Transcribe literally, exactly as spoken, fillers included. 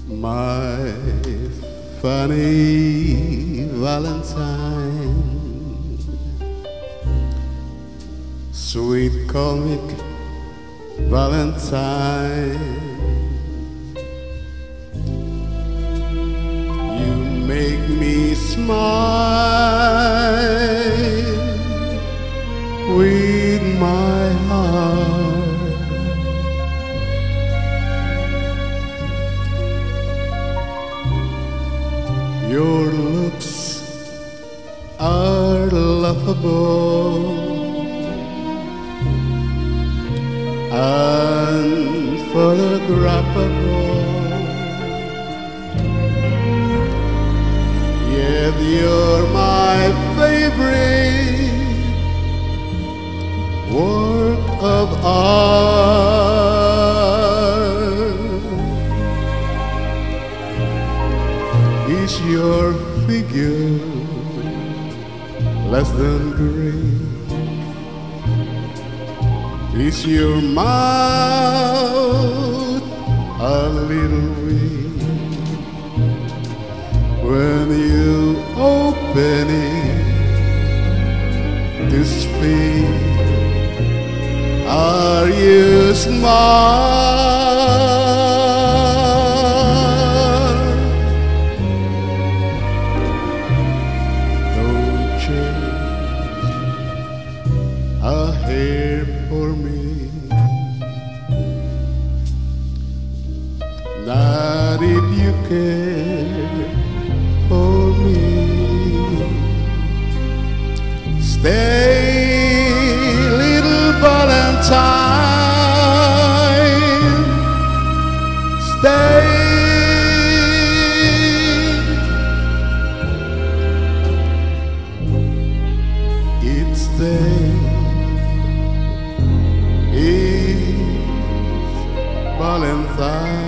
My funny Valentine, sweet comic Valentine, you make me smile with my heart. Your looks are laughable, unphotographable, yet you're my favorite work of art. Is your figure less than great? Is your mouth a little weak? When you open it to speak, are you smart? Don't change a hair for me, not if you care for me. Stay, little Valentine, stay. Each day is Valentine.